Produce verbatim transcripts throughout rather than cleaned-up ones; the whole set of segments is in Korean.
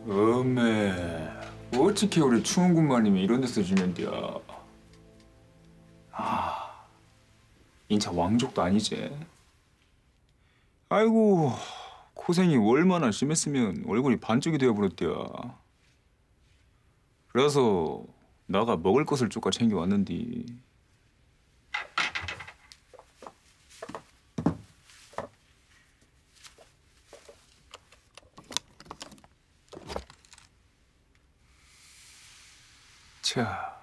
어메, 어떻게 우리 추은군마님이 이런 데서 지낸디야? 아, 인차 왕족도 아니지. 아이고, 고생이 얼마나 심했으면 얼굴이 반쪽이 되어버렸디야. 그래서 나가 먹을 것을 쪼까 챙겨왔는디. 자,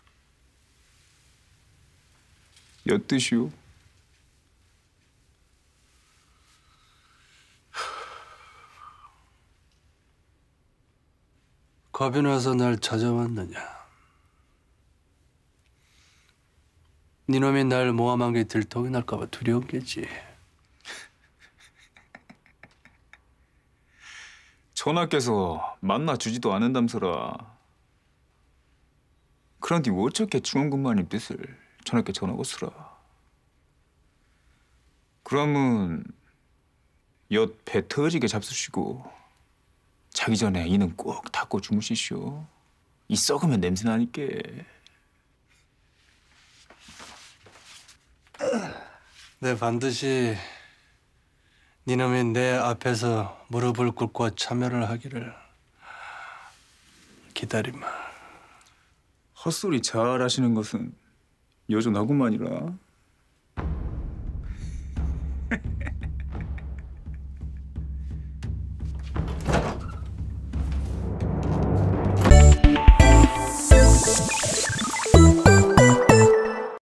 엿드시오. 겁이 나서 날 찾아왔느냐? 니놈이 날 모함한 게 들통이 날까 봐 두려운 게지. 전하께서 만나주지도 않은담서라. 그런데 어떻게 추은군마님 뜻을 전하께 전하고스라. 그러면 엿 배 터지게 잡수시고 자기 전에 이는 꼭 닦고 주무시시오. 이 썩으면 냄새 나니께. 내 반드시 니놈이 내 앞에서 무릎을 꿇고 참여를 하기를 기다리마. 헛소리 잘 하시는 것은 여전하구만이라.